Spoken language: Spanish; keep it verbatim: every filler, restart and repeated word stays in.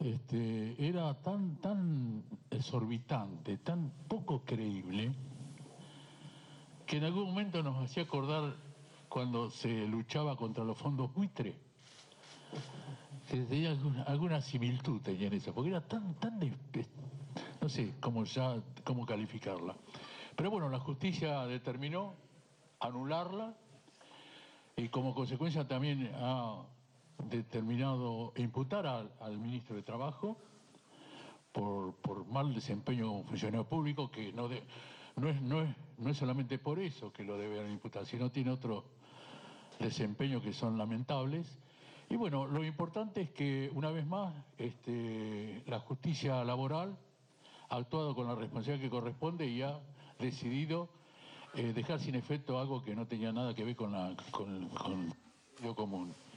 este, era tan, tan exorbitante, tan poco creíble, que en algún momento nos hacía acordar cuando se luchaba contra los fondos buitre, que tenía alguna, alguna similitud tenía en eso, porque era tan, tan, de, no sé cómo ya, cómo calificarla. Pero bueno, la justicia determinó anularla y como consecuencia también ha determinado imputar al, al ministro de Trabajo por, por mal desempeño como funcionario público, que no, de, no, es, no, es, no es solamente por eso que lo deben imputar, sino tiene otros desempeños que son lamentables. Y bueno, lo importante es que una vez más este, la justicia laboral ha actuado con la responsabilidad que corresponde y ha decidido eh, dejar sin efecto algo que no tenía nada que ver con la con, con lo común.